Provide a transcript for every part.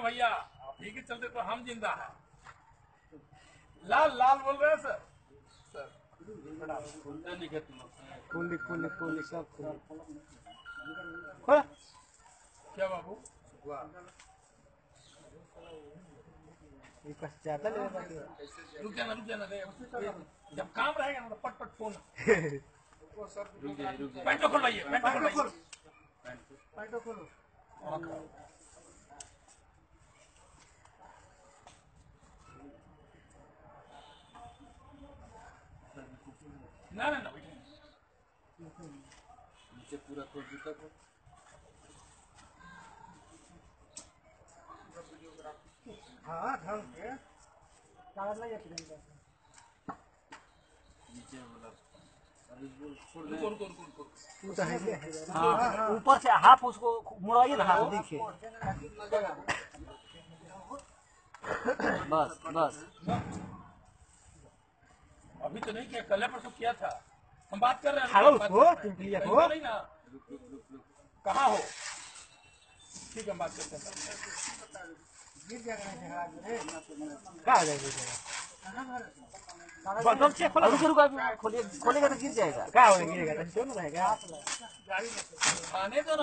भैया, ठीक है, चलते तो हम जिंदा है। लाल लाल बोल रहे हैं सर। कुली सब क्या बाबू? ज्यादा रुक जाना रे, जब काम रहेगा ना तो पट पट फोन। पैंटो खोलवाइए, पैंटो खोलो। ना नीचे पूरा खोल जूता को। हाँ ढंग के कागज नहीं है नीचे वाला ऊपर से हाफ उसको मुड़ाइए ना, हाथ देखिए। बस अभी तो नहीं किया, कल परसों किया था। हम बात कर रहे हैं उसको नहीं ना। कहाँ हो? ठीक है, हम बात करते हैं। गिर जाएगा खोलेगा तो गिर जाएगा। क्या हो गिरेगा? रहेगा आने दो ना,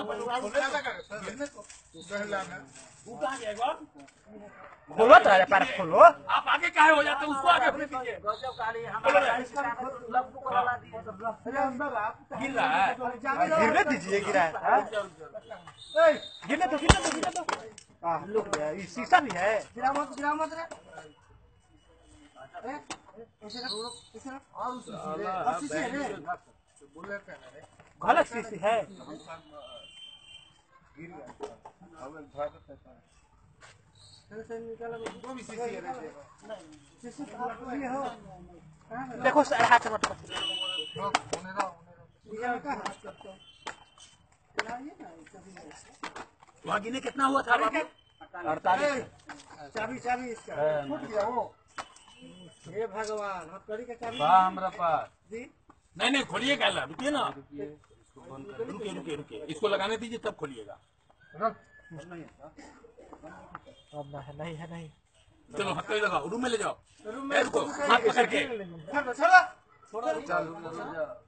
खोलो तो पैर खोलो। आप आगे काहे हो जाते, उसको आगे अपने पीछे गिर रहा है। गिरने दीजिए, गिरा है। गिरने दो। शीशा भी है। गिरा मत रे। गलत शीशी है। देखो हाथ मत वहाँ गिने कितना हुआ था? 48। चाबी फूट गया वो। हे भगवान, हथकड़ी का चाबी हमारा पास जी। नहीं खोलिएगा, रुकिए ना, रुकिए, इसको लगाने दीजिए तब खोलिएगा। नहीं है। चलो हथकड़ी लगाओ, रूम में ले जाओ। रूम में हाथ पकड़ के थोड़ा